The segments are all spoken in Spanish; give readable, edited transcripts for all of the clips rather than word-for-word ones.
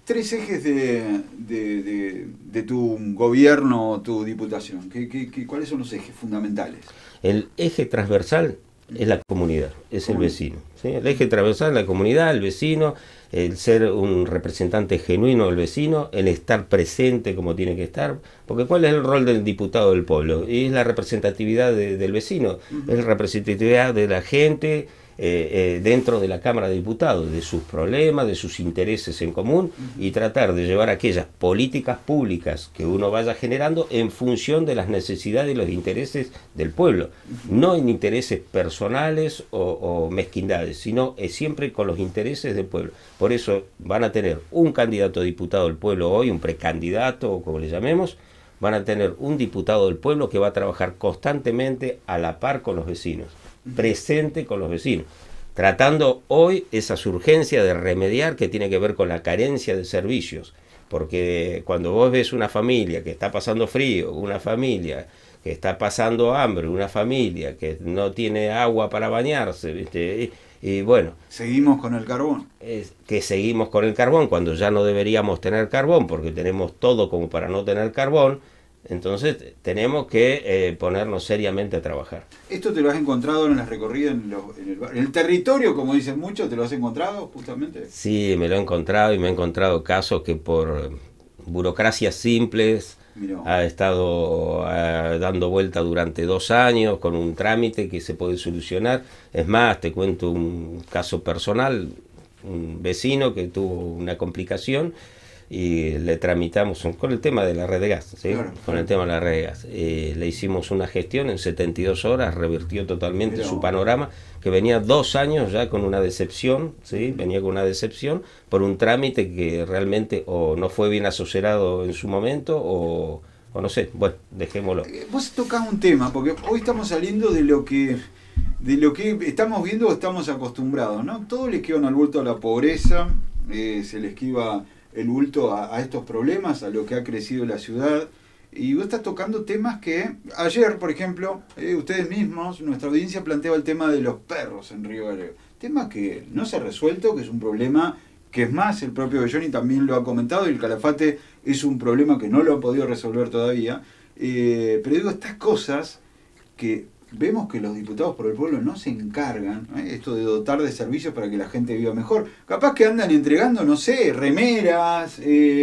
tres ejes de tu gobierno, tu diputación. ¿Cuáles son los ejes fundamentales? El eje transversal es la comunidad, es el vecino, ¿sí? El eje transversal es la comunidad, el vecino, el ser un representante genuino del vecino, el estar presente como tiene que estar, porque ¿cuál es el rol del diputado del pueblo? Y es la representatividad del vecino, es la representatividad de la gente dentro de la Cámara de Diputados, de sus problemas, de sus intereses en común, y tratar de llevar aquellas políticas públicas que uno vaya generando en función de las necesidades y los intereses del pueblo, no en intereses personales o mezquindades, sino siempre con los intereses del pueblo. Por eso van a tener un candidato a diputado del pueblo hoy, un precandidato o como le llamemos, van a tener un diputado del pueblo que va a trabajar constantemente a la par con los vecinos, presente con los vecinos, tratando hoy esas urgencias de remediar que tiene que ver con la carencia de servicios, porque cuando vos ves una familia que está pasando frío, una familia que está pasando hambre, una familia que no tiene agua para bañarse, ¿viste? Y bueno, seguimos con el carbón. Que seguimos con el carbón cuando ya no deberíamos tener carbón, porque tenemos todo como para no tener carbón. Entonces tenemos que ponernos seriamente a trabajar. ¿Esto te lo has encontrado en las recorridas en el territorio, como dicen muchos? ¿Te lo has encontrado justamente? Sí, me lo he encontrado, y me he encontrado casos que por burocracias simples ha estado dando vuelta durante 2 años con un trámite que se puede solucionar. Es más, te cuento un caso personal, un vecino que tuvo una complicación y le tramitamos con el tema de la red de gas, ¿sí? Claro. Con el tema de la red de gas. Le hicimos una gestión en 72 horas, revirtió totalmente su panorama, que venía 2 años ya con una decepción, ¿sí? Venía con una decepción por un trámite que realmente o no fue bien asesorado en su momento o no sé, bueno, dejémoslo. Vos tocás un tema, porque hoy estamos saliendo de lo que estamos viendo o estamos acostumbrados, ¿no? Todo le esquivan al bulto a la pobreza, se le esquiva el bulto a estos problemas, a lo que ha crecido la ciudad, y vos estás tocando temas que ayer, por ejemplo, ustedes mismos, nuestra audiencia planteaba el tema de los perros en Río Gallegos, tema que no se ha resuelto, que es un problema que es más, el propio Belloni también lo ha comentado, y el Calafate es un problema que no lo ha podido resolver todavía, pero digo, estas cosas que vemos que los diputados por el pueblo no se encargan, esto de dotar de servicios para que la gente viva mejor. Capaz que andan entregando, no sé, remeras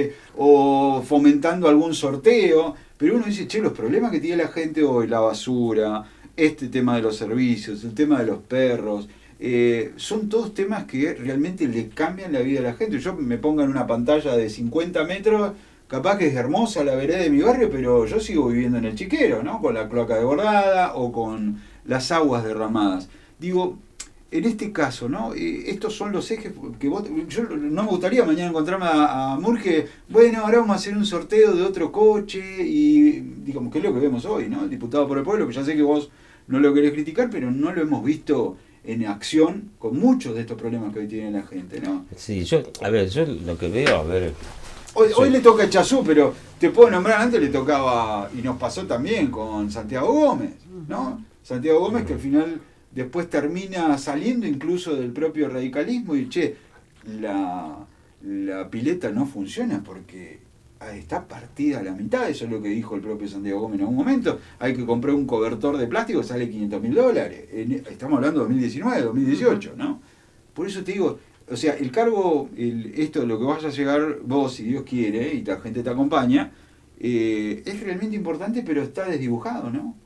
o fomentando algún sorteo, pero uno dice, che, los problemas que tiene la gente hoy, la basura, este tema de los servicios, el tema de los perros, son todos temas que realmente le cambian la vida a la gente. Yo me pongo en una pantalla de 50 metros, capaz que es hermosa la vereda de mi barrio, pero yo sigo viviendo en el Chiquero, ¿no? Con la cloaca desbordada o con las aguas derramadas. Digo, en este caso, ¿no? Estos son los ejes que yo no me gustaría mañana encontrarme a Murge, bueno, ahora vamos a hacer un sorteo de otro coche y digamos que es lo que vemos hoy, ¿no? El diputado por el pueblo, que ya sé que vos no lo querés criticar, pero no lo hemos visto en acción con muchos de estos problemas que hoy tiene la gente, ¿no? Sí, yo lo que veo, Hoy le toca a Chazú, pero te puedo nombrar, antes le tocaba, y nos pasó también con Santiago Gómez, ¿no? Santiago Gómez, que al final después termina saliendo incluso del propio radicalismo y, che, la pileta no funciona porque está partida a la mitad. Eso es lo que dijo el propio Santiago Gómez en algún momento. Hay que comprar un cobertor de plástico que sale $500.000. Estamos hablando de 2019, 2018, ¿no? Por eso te digo, o sea, el cargo, esto de lo que vas a llegar vos, si Dios quiere, y la gente te acompaña, es realmente importante, pero está desdibujado, ¿no?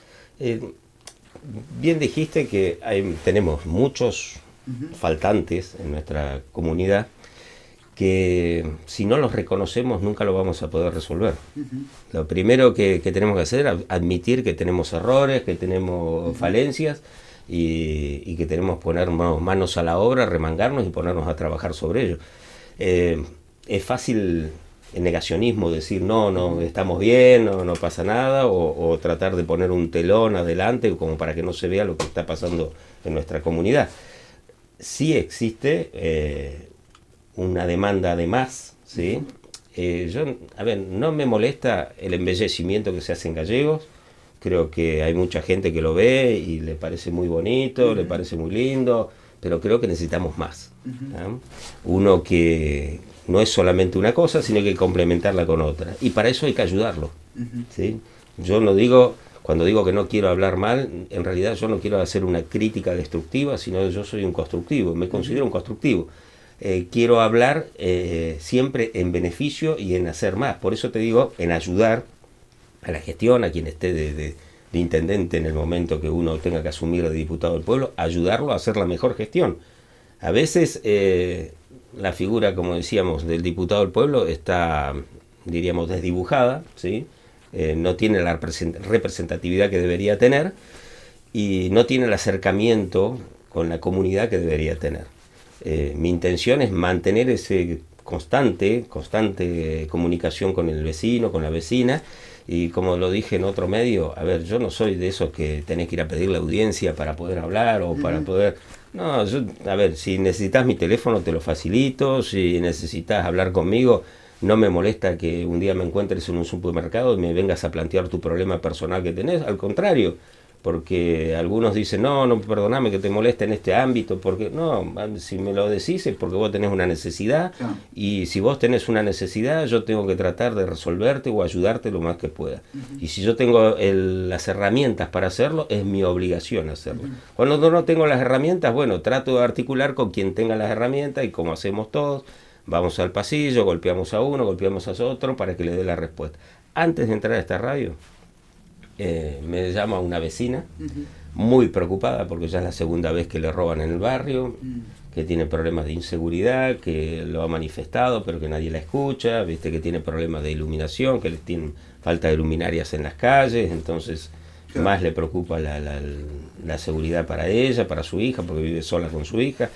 Bien dijiste que tenemos muchos faltantes en nuestra comunidad que si no los reconocemos nunca lo vamos a poder resolver. Lo primero que tenemos que hacer es admitir que tenemos errores, que tenemos falencias y que tenemos que ponernos manos a la obra, remangarnos y ponernos a trabajar sobre ello. Es fácil el negacionismo, decir no estamos bien, no pasa nada, o tratar de poner un telón adelante como para que no se vea lo que está pasando en nuestra comunidad. Sí existe una demanda de más, ¿sí? No me molesta el embellecimiento que se hace en Gallegos. Creo que hay mucha gente que lo ve y le parece muy bonito, le parece muy lindo, pero creo que necesitamos más. Uno que no es solamente una cosa, sino que hay que complementarla con otra. Y para eso hay que ayudarlo. ¿Sí? Yo no digo, cuando digo que no quiero hablar mal, en realidad yo no quiero hacer una crítica destructiva, sino yo soy un constructivo, me considero un constructivo. Quiero hablar siempre en beneficio y en hacer más. Por eso te digo, en ayudar a la gestión, a quien esté de intendente en el momento que uno tenga que asumir de diputado del pueblo, ayudarlo a hacer la mejor gestión. A veces la figura, como decíamos, del diputado del pueblo está, diríamos, desdibujada, ¿sí? No tiene la representatividad que debería tener y no tiene el acercamiento con la comunidad que debería tener. Mi intención es mantener ese constante comunicación con el vecino, con la vecina, y como lo dije en otro medio, a ver, yo no soy de esos que tenés que ir a pedir la audiencia para poder hablar o para poder... No, yo, a ver, si necesitas mi teléfono te lo facilito, si necesitas hablar conmigo, no me molesta que un día me encuentres en un supermercado y me vengas a plantear tu problema personal que tenés, al contrario, porque algunos dicen, no, perdoname que te moleste en este ámbito, porque no, si me lo decís es porque vos tenés una necesidad, y si vos tenés una necesidad yo tengo que tratar de resolverte o ayudarte lo más que pueda. Y si yo tengo las herramientas para hacerlo, es mi obligación hacerlo. Cuando no tengo las herramientas, bueno, trato de articular con quien tenga las herramientas, y como hacemos todos, vamos al pasillo, golpeamos a uno, golpeamos a otro para que le dé la respuesta. Antes de entrar a esta radio, me llama una vecina muy preocupada porque ya es la segunda vez que le roban en el barrio, que tiene problemas de inseguridad, que lo ha manifestado pero que nadie la escucha, viste que tiene problemas de iluminación, que les tienen falta de luminarias en las calles, entonces más le preocupa la seguridad para ella, para su hija, porque vive sola con su hija.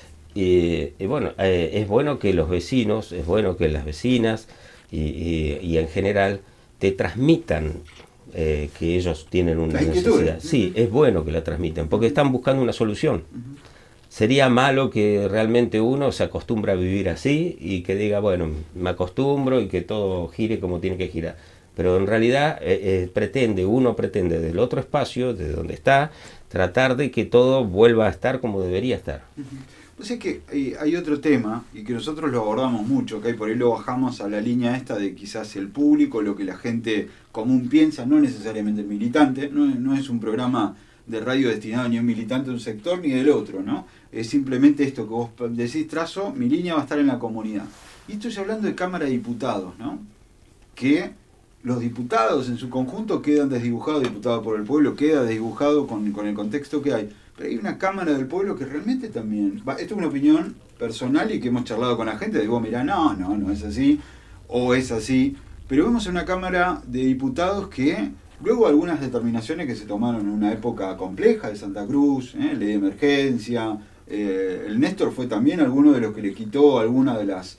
Y bueno, es bueno que los vecinos, es bueno que las vecinas y en general te transmitan que ellos tienen una necesidad. Sí, es bueno que la transmitan, porque están buscando una solución. Sería malo que realmente uno se acostumbre a vivir así y que diga, bueno, me acostumbro y que todo gire como tiene que girar. Pero en realidad uno pretende del otro espacio, de donde está, tratar de que todo vuelva a estar como debería estar. Pues es que hay otro tema, y que nosotros lo abordamos mucho, que por ahí lo bajamos a la línea esta de quizás el público, lo que la gente común piensa, no necesariamente el militante, no es un programa de radio destinado ni a un militante de un sector ni del otro, ¿no? Es simplemente esto que vos decís, trazo, mi línea va a estar en la comunidad. Y estoy hablando de Cámara de Diputados, ¿no? Que los diputados en su conjunto quedan desdibujados, diputado por el pueblo queda desdibujado con el contexto que hay. Pero hay una Cámara del Pueblo que realmente también... Esto es una opinión personal y que hemos charlado con la gente, digo, mirá, no es así, o es así. Pero vemos una Cámara de Diputados que, luego algunas determinaciones que se tomaron en una época compleja de Santa Cruz, ley de emergencia, el Néstor fue también alguno de los que le quitó alguna de las...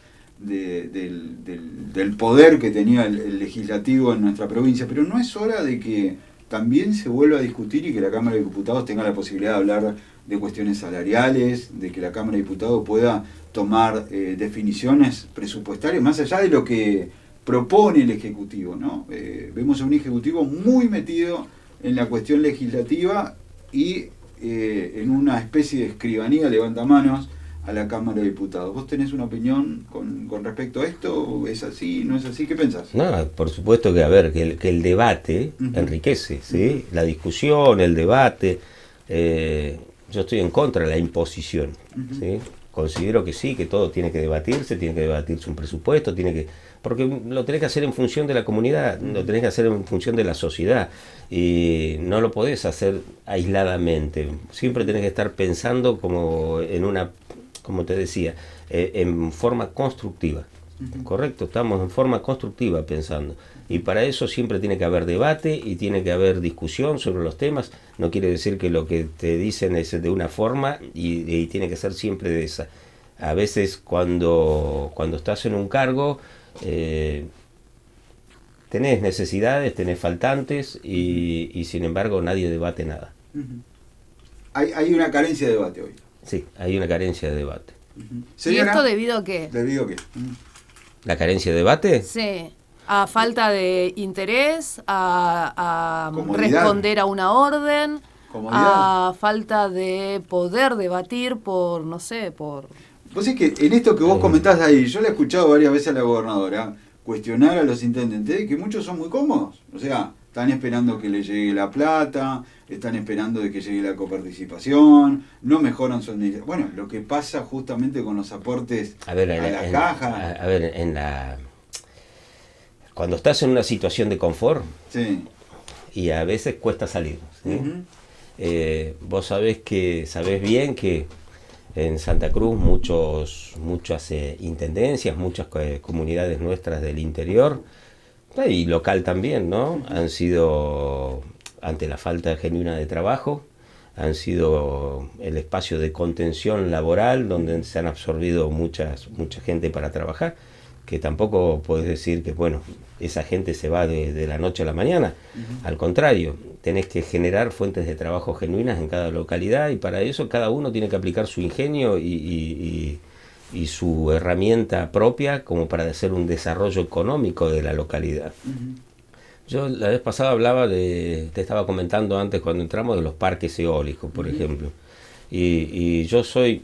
del poder que tenía el legislativo en nuestra provincia, pero no es hora de que también se vuelva a discutir y que la Cámara de Diputados tenga la posibilidad de hablar de cuestiones salariales, de que la Cámara de Diputados pueda tomar definiciones presupuestarias más allá de lo que propone el Ejecutivo, ¿no? Vemos a un Ejecutivo muy metido en la cuestión legislativa y en una especie de escribanía levantamanos a la Cámara de Diputados. ¿Vos tenés una opinión con respecto a esto? ¿Es así? ¿No es así? ¿Qué pensás? No, por supuesto que, a ver, que el debate enriquece, ¿sí? La discusión, el debate. Yo estoy en contra de la imposición, ¿sí? Considero que sí, que todo tiene que debatirse un presupuesto, porque lo tenés que hacer en función de la comunidad, lo tenés que hacer en función de la sociedad, y no lo podés hacer aisladamente. Siempre tenés que estar pensando como te decía, en forma constructiva. Correcto, estamos en forma constructiva pensando. Y para eso siempre tiene que haber debate y tiene que haber discusión sobre los temas. No quiere decir que lo que te dicen es de una forma y tiene que ser siempre de esa. A veces cuando estás en un cargo, tenés necesidades, tenés faltantes y sin embargo nadie debate nada. Hay una carencia de debate hoy. Sí, hay una carencia de debate. ¿Y esto debido a qué? ¿Debido a qué? ¿La carencia de debate? Sí, a falta de interés, a responder a una orden, comodidad, a falta de poder debatir por, no sé, por... Vos es que en esto que vos comentás ahí, yo le he escuchado varias veces a la gobernadora cuestionar a los intendentes que muchos son muy cómodos. O sea, están esperando que le llegue la plata, están esperando de que llegue la coparticipación, no mejoran su administración. Bueno, lo que pasa justamente con los aportes a la caja. A ver, cuando estás en una situación de confort, sí, y a veces cuesta salir, ¿sí? Vos sabés bien que en Santa Cruz muchas intendencias, muchas comunidades nuestras del interior, y local también, ¿no? Han sido, ante la falta genuina de trabajo, han sido el espacio de contención laboral donde se han absorbido mucha gente para trabajar, que tampoco podés decir que, bueno, esa gente se va de la noche a la mañana. Al contrario, tenés que generar fuentes de trabajo genuinas en cada localidad, y para eso cada uno tiene que aplicar su ingenio y su herramienta propia como para hacer un desarrollo económico de la localidad. Yo la vez pasada te estaba comentando antes cuando entramos de los parques eólicos, por ejemplo, y yo soy,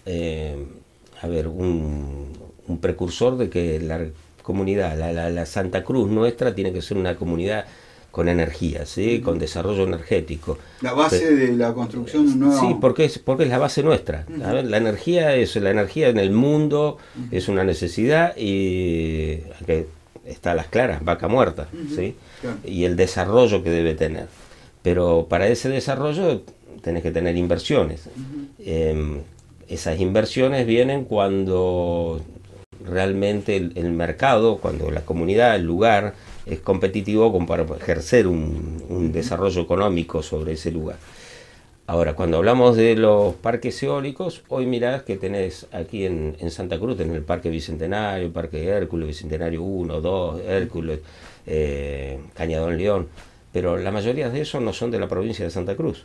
un precursor de que la comunidad, la Santa Cruz nuestra, tiene que ser una comunidad con energía, ¿sí? Con desarrollo energético. La base de la construcción nueva. Sí, porque es la base nuestra. A ver, la energía en el mundo, es una necesidad, y que está a las claras, vaca muerta, ¿sí? Claro. Y el desarrollo que debe tener. Pero para ese desarrollo tenés que tener inversiones. Esas inversiones vienen cuando realmente el mercado, cuando la comunidad, el lugar, es competitivo como para ejercer un desarrollo económico sobre ese lugar. Ahora, cuando hablamos de los parques eólicos, hoy mirás que tenés aquí en Santa Cruz, tenés el Parque Bicentenario, el Parque Hércules, Bicentenario 1, 2, Hércules, Cañadón León, pero la mayoría de esos no son de la provincia de Santa Cruz.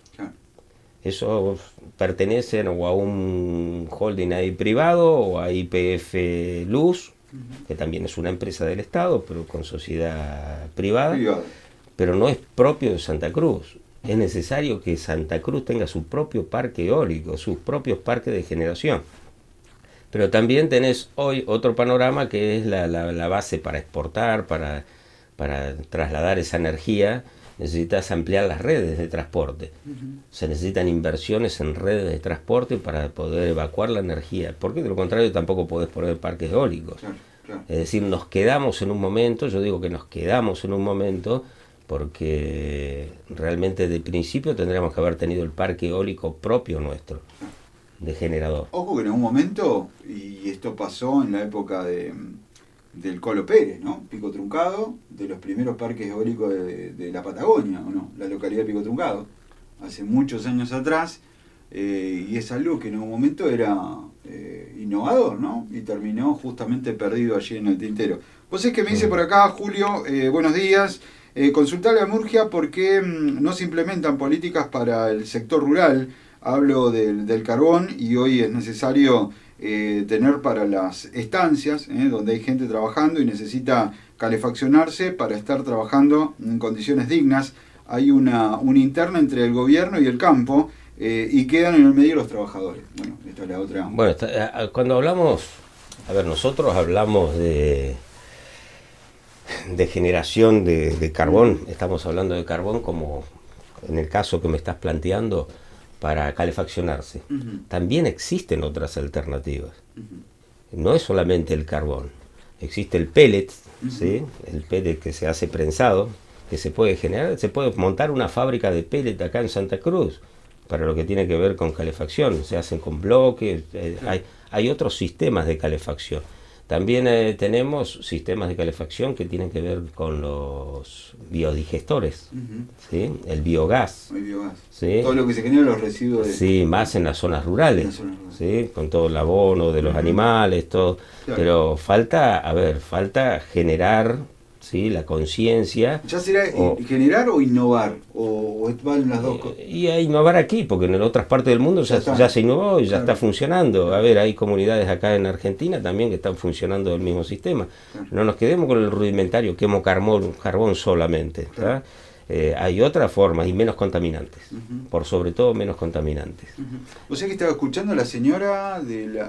Esos pertenecen o a un holding ahí privado o a YPF Luz, que también es una empresa del Estado, pero con sociedad privada, pero no es propio de Santa Cruz. Es necesario que Santa Cruz tenga su propio parque eólico, sus propios parques de generación. Pero también tenés hoy otro panorama que es la base para exportar, para trasladar esa energía. Necesitas ampliar las redes de transporte. Se necesitan inversiones en redes de transporte para poder evacuar la energía, porque de lo contrario tampoco podés poner parques eólicos. Claro. Es decir, nos quedamos en un momento, yo digo que nos quedamos en un momento, porque realmente de principio tendríamos que haber tenido el parque eólico propio nuestro, de generador. Ojo que en un momento, y esto pasó en la época del Colo Pérez, ¿no? Pico Truncado, de los primeros parques eólicos de la Patagonia, ¿o no? La localidad de Pico Truncado, hace muchos años atrás, y es algo que en un momento era innovador, ¿no? Y terminó justamente perdido allí en el tintero. Vos es que me dice por acá, Julio, buenos días, consultarle a Murgia por qué no se implementan políticas para el sector rural. Hablo del carbón, y hoy es necesario tener para las estancias, donde hay gente trabajando y necesita calefaccionarse para estar trabajando en condiciones dignas. Hay una interna entre el gobierno y el campo, y quedan en el medio los trabajadores. Bueno, esta es la otra. Bueno, cuando hablamos, nosotros hablamos de generación de carbón, estamos hablando de carbón como en el caso que me estás planteando, para calefaccionarse. También existen otras alternativas. No es solamente el carbón. Existe el pellet, ¿sí? El pellet que se hace prensado, que se puede generar, se puede montar una fábrica de pellet acá en Santa Cruz, para lo que tiene que ver con calefacción. Se hacen con bloques, hay otros sistemas de calefacción. También tenemos sistemas de calefacción que tienen que ver con los biodigestores, ¿sí? El biogás. El biogás. ¿Sí? Todo lo que se genera los residuos. Sí, más en las zonas rurales, ¿sí? Con todo el abono de los animales, todo. Claro. Pero falta generar, ¿sí? La conciencia. ¿Ya será generar o innovar? ¿O van las dos cosas? Y a innovar aquí, porque en otras partes del mundo ya se innovó y ya está funcionando. A ver, hay comunidades acá en Argentina también que están funcionando del mismo sistema. No nos quedemos con el rudimentario, quemo carbón solamente. hay otras formas y menos contaminantes, por sobre todo menos contaminantes. O sea que estaba escuchando a la señora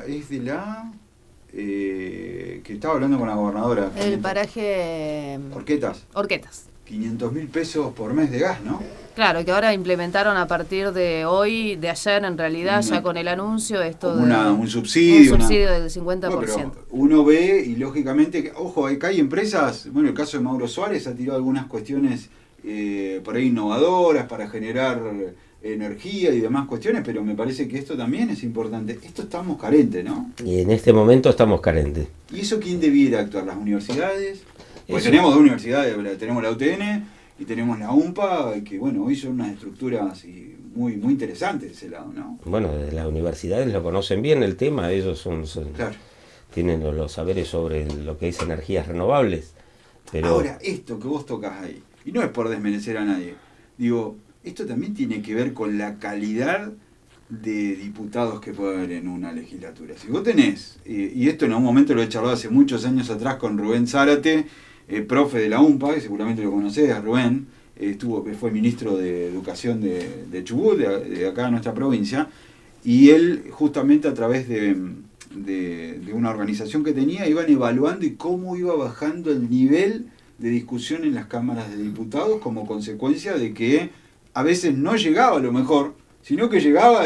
que estaba hablando con la gobernadora. El paraje... Orquetas. 500.000 pesos por mes de gas, ¿no? Claro, que ahora implementaron a partir de hoy, de ayer en realidad, ya con el anuncio, esto de... un subsidio. Un subsidio del 50%. Bueno, pero uno ve y lógicamente, ojo, acá hay empresas, bueno, el caso de Mauro Suárez ha tirado algunas cuestiones por ahí innovadoras para generar energía y demás cuestiones, pero me parece que esto también es importante. Esto estamos carentes, ¿no? Y en este momento estamos carentes. ¿Y eso quién debiera actuar? ¿Las universidades? Pues tenemos dos universidades, tenemos la UTN y tenemos la UMPA, que bueno, hoy son unas estructuras muy interesantes de ese lado, ¿no? Bueno, las universidades lo conocen bien el tema, ellos claro. Tienen los saberes sobre lo que es energías renovables. Pero... Ahora, esto que vos tocas ahí, y no es por desmerecer a nadie, digo, esto también tiene que ver con la calidad de diputados que puede haber en una legislatura. Si vos tenés, y esto en algún momento lo he charlado hace muchos años atrás con Rubén Zárate, profe de la UMPA, que seguramente lo conocés, a Rubén, fue ministro de Educación de Chubut, de acá de nuestra provincia, y él justamente a través de una organización que tenía, iban evaluando y cómo iba bajando el nivel de discusión en las cámaras de diputados como consecuencia de que a veces no llegaba a lo mejor, sino que llegaba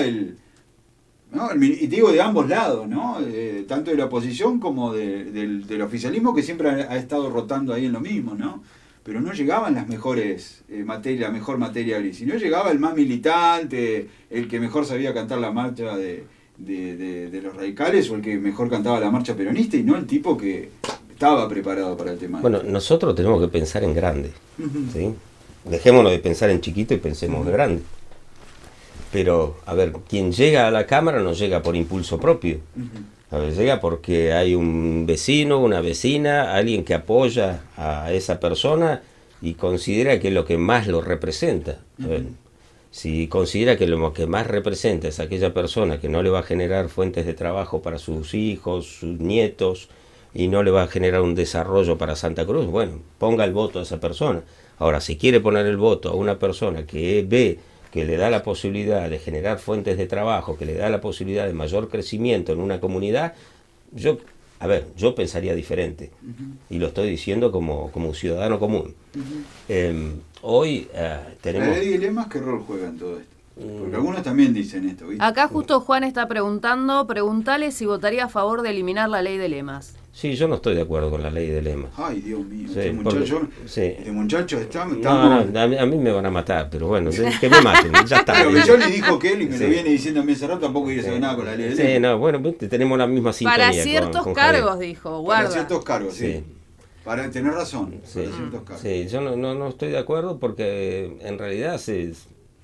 y te digo de ambos lados, ¿no? Tanto de la oposición como del oficialismo, que siempre ha estado rotando ahí en lo mismo, ¿no? Pero no llegaban las mejores materias, la mejor materia gris, sino llegaba el más militante, el que mejor sabía cantar la marcha de los radicales, o el que mejor cantaba la marcha peronista, y no el tipo que estaba preparado para el tema. Bueno, nosotros tenemos que pensar en grande, ¿sí? Dejémonos de pensar en chiquito y pensemos en grande. Pero, a ver, quien llega a la Cámara no llega por impulso propio. A ver, llega porque hay un vecino, una vecina, alguien que apoya a esa persona y considera que es lo que más lo representa. A ver, si considera que lo que más representa es aquella persona que no le va a generar fuentes de trabajo para sus hijos, sus nietos, y no le va a generar un desarrollo para Santa Cruz, bueno, ponga el voto a esa persona. Ahora, si quiere poner el voto a una persona que ve que le da la posibilidad de generar fuentes de trabajo, que le da la posibilidad de mayor crecimiento en una comunidad, yo pensaría diferente. Y lo estoy diciendo como un ciudadano común. Hoy tenemos... ¿La ley de lemas qué rol juega en todo esto? Porque algunos también dicen esto, ¿viste? Acá justo Juan está preguntale si votaría a favor de eliminar la ley de lemas. Sí, yo no estoy de acuerdo con la ley de lemas. Ay, Dios mío, Sí, este muchacho está... No, a mí me van a matar, pero bueno, que me maten, ya está. Pero que yo le dijo que él, y me lo viene diciendo a mí hace rato, tampoco quiere saber nada con la ley de lemas. Sí, no, bueno, tenemos la misma sintonía. Para ciertos cargos, dijo, guarda. Para ciertos cargos, sí. Para tener razón, para ciertos cargos. Sí, yo no estoy de acuerdo porque en realidad se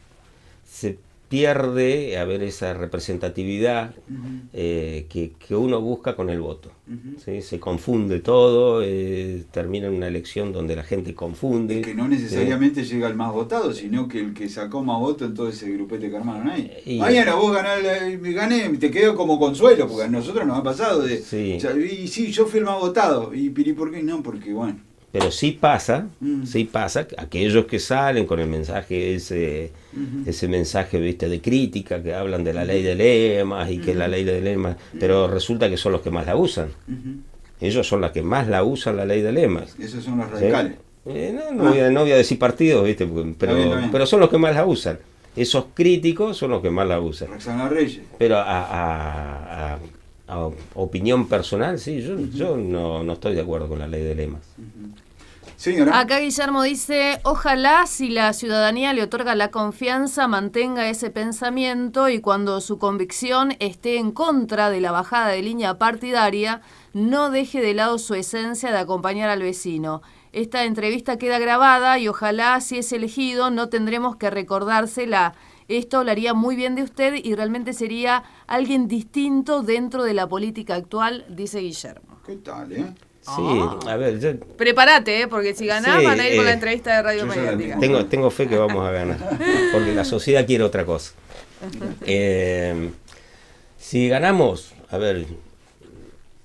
pierde esa representatividad que uno busca con el voto. ¿Sí? Se confunde todo, termina en una elección donde la gente confunde. Es que no necesariamente llega el más votado, sino que el que sacó más votos en todo ese grupete que armaron ahí. Mañana vos gané, te quedo como consuelo, porque a nosotros nos ha pasado de... Sí. Y sí, yo fui el más votado. ¿Y por qué no? Porque bueno... Pero sí pasa, aquellos que salen con el mensaje ese mensaje, ¿viste?, de crítica, que hablan de la ley de lemas y que la ley de lemas, pero resulta que son los que más la usan. Ellos son los que más la usan, la ley de lemas. Esos son los radicales. No voy a decir partidos, ¿viste?, pero son los que más la usan. Esos críticos son los que más la usan. Roxana Reyes. Pero a opinión personal, sí, yo no estoy de acuerdo con la ley de lemas. Señora. Acá Guillermo dice, ojalá si la ciudadanía le otorga la confianza mantenga ese pensamiento y cuando su convicción esté en contra de la bajada de línea partidaria, no deje de lado su esencia de acompañar al vecino. Esta entrevista queda grabada y ojalá si es elegido no tendremos que recordársela. Esto hablaría muy bien de usted y realmente sería alguien distinto dentro de la política actual, dice Guillermo. ¿Qué tal, Sí, a ver, prepárate, porque si ganás van a ir con la entrevista de Radio Mediática. Tengo fe que vamos a ganar, porque la sociedad quiere otra cosa. Si ganamos, a ver,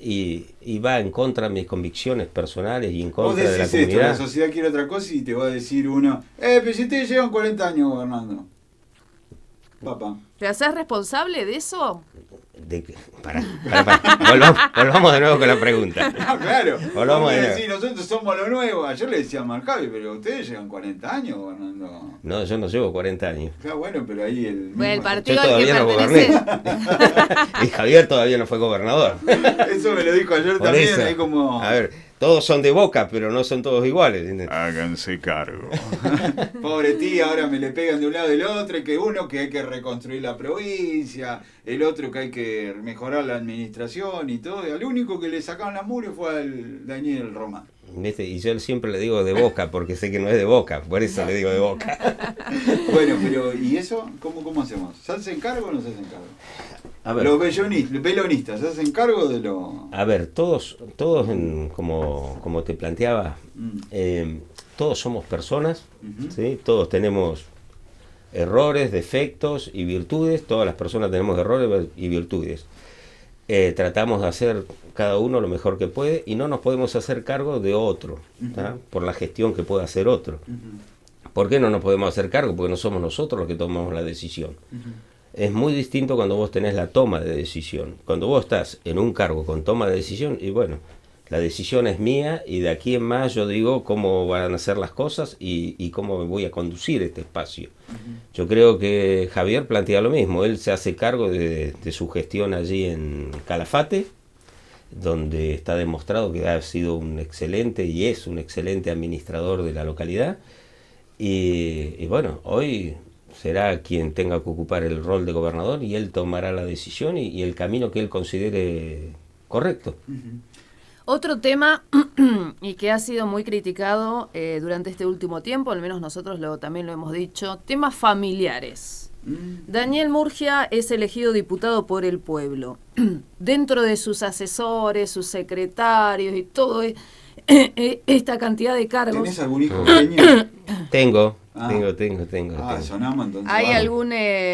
y va en contra de mis convicciones personales y en Vos contra de la decís esto, comunidad. la sociedad quiere otra cosa y te va a decir uno, pero si ustedes llevan 40 años gobernando. Papá. ¿Te haces responsable de eso? Pará. Volvamos de nuevo con la pregunta. No, claro. Volvamos de nuevo. Decir, nosotros somos lo nuevo. Ayer le decía a Marjavi, pero ustedes llevan 40 años gobernando. No, yo no llevo 40 años. Claro, bueno, pero ahí el... Bueno, el mismo- partido Yo al que todavía no pertenece. Y Javier todavía no fue gobernador. Eso me lo dijo ayer Por también, eso, ahí como... a ver, todos son de Boca, pero no son todos iguales. Háganse cargo. Pobre tía, ahora me le pegan de un lado y del otro, y que uno que hay que reconstruir la provincia, el otro que hay que mejorar la administración y todo. Y al único que le sacaron la mugre fue al Daniel Román. ¿Viste? Y yo siempre le digo de Boca, porque sé que no es de Boca, por eso le digo de Boca. Bueno, pero ¿y eso? ¿Cómo hacemos? ¿Se hacen cargo o no se hacen cargo? A ver, Los pelonistas, ¿se hacen cargo de lo...? a ver, todos como te planteaba, todos somos personas, Ujú. ¿sí? Todos tenemos errores, defectos y virtudes, todas las personas tenemos errores y virtudes. Tratamos de hacer cada uno lo mejor que puede y no nos podemos hacer cargo de otro, ¿tá? Por la gestión que pueda hacer otro. Ujú. ¿Por qué no nos podemos hacer cargo? Porque no somos nosotros los que tomamos la decisión. Ujú. Es muy distinto cuando vos tenés la toma de decisión. Cuando vos estás en un cargo con toma de decisión, y bueno, la decisión es mía y de aquí en más yo digo cómo van a ser las cosas y cómo me voy a conducir este espacio. Yo creo que Javier plantea lo mismo. Él se hace cargo de su gestión allí en Calafate, donde está demostrado que ha sido un excelente y es un excelente administrador de la localidad. Y bueno, hoy será quien tenga que ocupar el rol de gobernador y él tomará la decisión y el camino que él considere correcto. Otro tema y que ha sido muy criticado durante este último tiempo, al menos nosotros también lo hemos dicho, temas familiares. Daniel Murgia es elegido diputado por el pueblo. Dentro de sus asesores, sus secretarios y todo esta cantidad de cargos. ¿Tenés algún hijo pequeño? Tengo. Ah, sonamos entonces. ¿Hay vamos. algún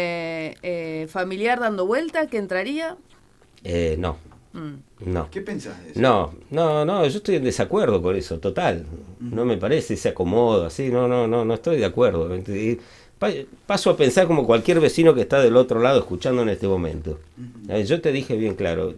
familiar dando vuelta que entraría? No. No. ¿Qué pensás de eso? No, yo estoy en desacuerdo con eso, total. No me parece ese acomodo, así, no estoy de acuerdo. Y paso a pensar como cualquier vecino que está del otro lado escuchando en este momento. Yo te dije bien claro,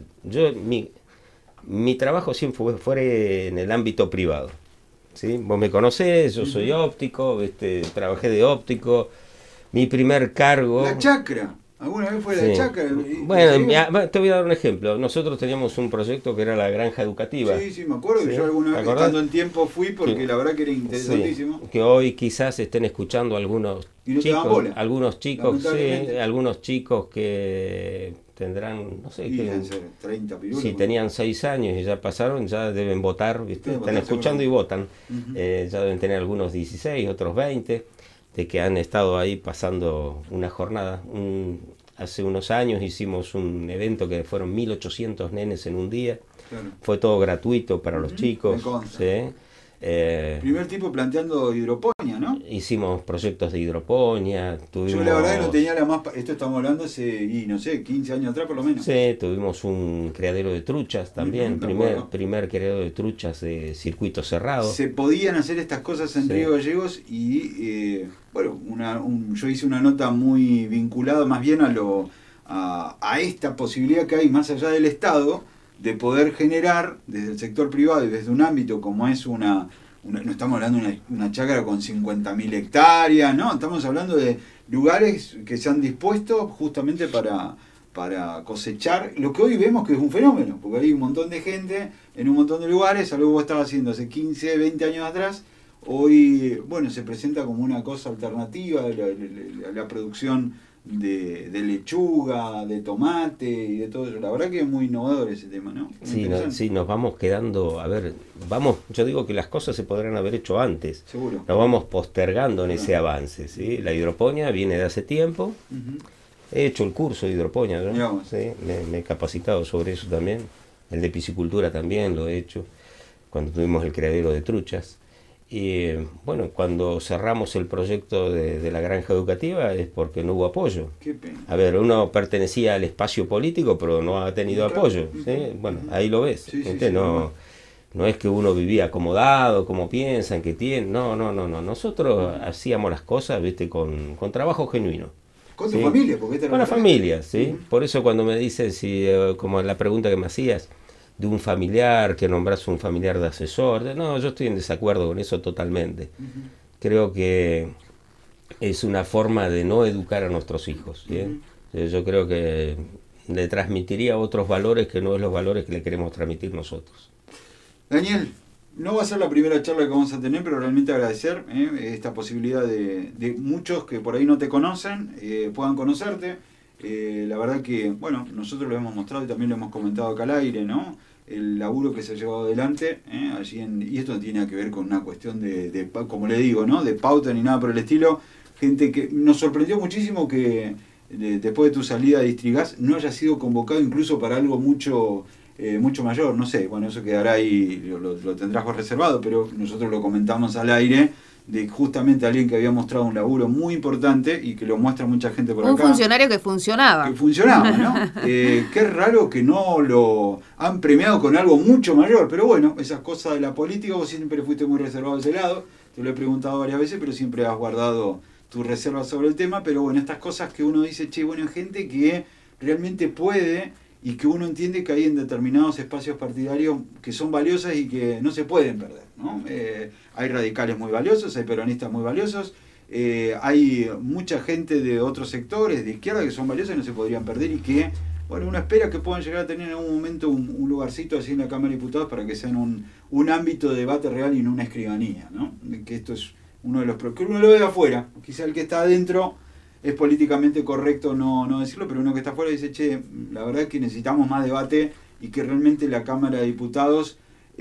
mi trabajo siempre fue en el ámbito privado. ¿Sí? Vos me conocés, yo soy óptico, trabajé de óptico, mi primer cargo... La chacra. ¿Alguna vez fue Sí. la chacra? Bueno, te voy a dar un ejemplo. Nosotros teníamos un proyecto que era la granja educativa. Sí, me acuerdo que Sí, yo alguna ¿te vez acordás? estando en tiempo fui porque Sí. la verdad que era interesantísimo. Sí, que hoy quizás estén escuchando algunos Y no te dan bola. algunos chicos, sí, Lamentablemente. algunos chicos que tendrán, no sé, Y que, deben ser 30 pirulos. si tenían 6 años y ya pasaron, ya deben votar, ¿viste? Deben Están votar, escuchando y votan. Ujú. Ya deben tener algunos 16, otros 20, de que han estado ahí pasando una jornada. Hace unos años hicimos un evento que fueron 1800 nenes en un día. Claro. Fue todo gratuito para los chicos. me consta. ¿sí? Primer tipo planteando hidroponía, ¿no? Hicimos proyectos de hidroponía. Yo la verdad que no tenía la más... Esto estamos hablando hace, no sé, 15 años atrás por lo menos. Sí, tuvimos un criadero de truchas también. Ujú, me acuerdo. primer criadero de truchas de circuito cerrado. Se podían hacer estas cosas en Sí. Río Gallegos y, bueno, yo hice una nota muy vinculada más bien a esta posibilidad que hay más allá del Estado de poder generar desde el sector privado y desde un ámbito como es no estamos hablando de una chacra con 50.000 hectáreas, no, estamos hablando de lugares que se han dispuesto justamente para cosechar lo que hoy vemos que es un fenómeno, porque hay un montón de gente en un montón de lugares, algo que vos estabas haciendo hace 15, 20 años atrás, hoy, bueno, se presenta como una cosa alternativa, la producción de lechuga, de tomate y de todo eso. La verdad que es muy innovador ese tema, ¿no? Muy Sí, interesante. sí, nos vamos quedando, a ver, yo digo que las cosas se podrán haber hecho antes. Seguro. Nos vamos postergando en ese avance, ¿sí? La hidroponía viene de hace tiempo. Ujú. He hecho el curso de hidroponía, ¿no? Digamos. Sí, me he capacitado sobre eso también. El de piscicultura también lo he hecho, cuando tuvimos el criadero de truchas. Y bueno, cuando cerramos el proyecto de la granja educativa es porque no hubo apoyo. Qué pena. A ver, uno pertenecía al espacio político, pero no ha tenido apoyo. ¿Sí? Bueno, ahí lo ves. Sí, sí, no, no es que uno vivía acomodado, como piensan que tiene. No. Nosotros hacíamos las cosas, ¿viste? Con trabajo genuino. Con tu familia, porque con la familia, ¿sí? Por eso cuando me dices, como la pregunta que me hacías, de un familiar, que nombras un familiar de asesor, no, yo estoy en desacuerdo con eso totalmente. Creo que es una forma de no educar a nuestros hijos, ¿sí? Yo creo que le transmitiría otros valores que no es los valores que le queremos transmitir nosotros. Daniel, no va a ser la primera charla que vamos a tener, pero realmente agradecer esta posibilidad de muchos que por ahí no te conocen, puedan conocerte. La verdad que, bueno, nosotros lo hemos mostrado y también lo hemos comentado acá al aire, ¿no? El laburo que se ha llevado adelante, allí y esto no tiene nada que ver con una cuestión de, como le digo, ¿no? De pauta ni nada por el estilo. Gente que nos sorprendió muchísimo que después de tu salida de Distrigas no haya sido convocado incluso para algo mucho mayor, no sé, bueno, eso quedará ahí, lo tendrás vos reservado, pero nosotros lo comentamos al aire, de justamente alguien que había mostrado un laburo muy importante y que lo muestra mucha gente por acá. Un funcionario que funcionaba. Que funcionaba, ¿no? Qué raro que no lo han premiado con algo mucho mayor, pero bueno, esas cosas de la política, vos siempre fuiste muy reservado de ese lado, te lo he preguntado varias veces, pero siempre has guardado tu reserva sobre el tema, pero bueno, estas cosas que uno dice, che, bueno, hay gente que realmente puede y que uno entiende que hay en determinados espacios partidarios que son valiosas y que no se pueden perder, ¿no? Hay radicales muy valiosos, hay peronistas muy valiosos, hay mucha gente de otros sectores de izquierda que son valiosos y no se podrían perder y que, bueno, uno espera que puedan llegar a tener en algún momento un lugarcito así en la Cámara de Diputados para que sean un ámbito de debate real y no una escribanía, ¿no? Que esto es uno de los que uno lo ve de afuera, quizá el que está adentro es políticamente correcto no decirlo, pero uno que está afuera dice, che, la verdad es que necesitamos más debate y que realmente la Cámara de Diputados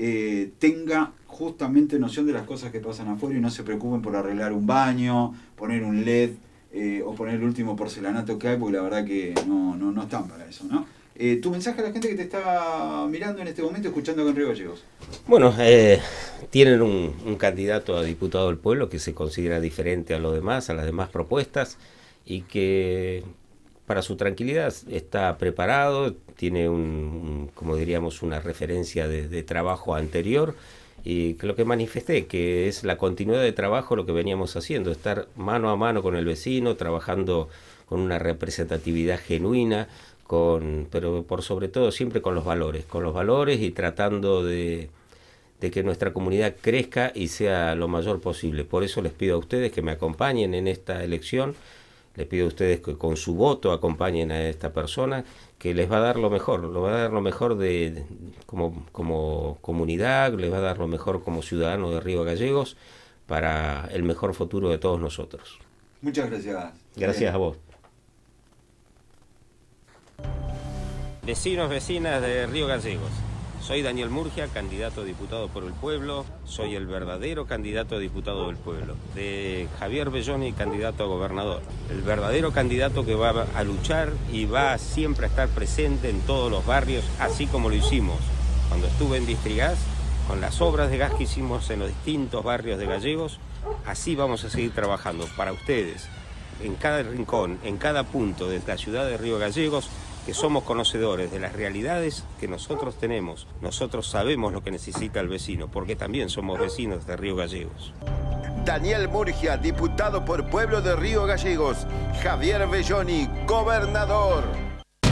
tenga justamente noción de las cosas que pasan afuera y no se preocupen por arreglar un baño, poner un LED o poner el último porcelanato que hay, porque la verdad que no están para eso, ¿no? Tu mensaje a la gente que te está mirando en este momento, escuchando acá en Río Gallegos. Bueno, tienen un candidato a diputado del pueblo que se considera diferente a los demás, a las demás propuestas, y que para su tranquilidad está preparado, tiene como diríamos, una referencia de trabajo anterior, y que lo que manifesté, que es la continuidad de trabajo, lo que veníamos haciendo, estar mano a mano con el vecino, trabajando con una representatividad genuina, pero por sobre todo siempre con los valores y tratando de que nuestra comunidad crezca y sea lo mayor posible. Por eso les pido a ustedes que me acompañen en esta elección, les pido a ustedes que con su voto acompañen a esta persona, que les va a dar lo mejor, como comunidad, les va a dar lo mejor como ciudadano de Río Gallegos para el mejor futuro de todos nosotros. Muchas gracias. Gracias a vos. Vecinos, vecinas de Río Gallegos, soy Daniel Murgia, candidato a diputado por el pueblo, soy el verdadero candidato a diputado del pueblo, de Javier Belloni, candidato a gobernador, el verdadero candidato que va a luchar y va siempre a estar presente en todos los barrios, así como lo hicimos cuando estuve en Distrigas, con las obras de gas que hicimos en los distintos barrios de Gallegos, así vamos a seguir trabajando para ustedes, en cada rincón, en cada punto de la ciudad de Río Gallegos, que somos conocedores de las realidades que nosotros tenemos. Nosotros sabemos lo que necesita el vecino, porque también somos vecinos de Río Gallegos. Daniel Murgia, diputado por Pueblo de Río Gallegos. Javier Belloni, gobernador.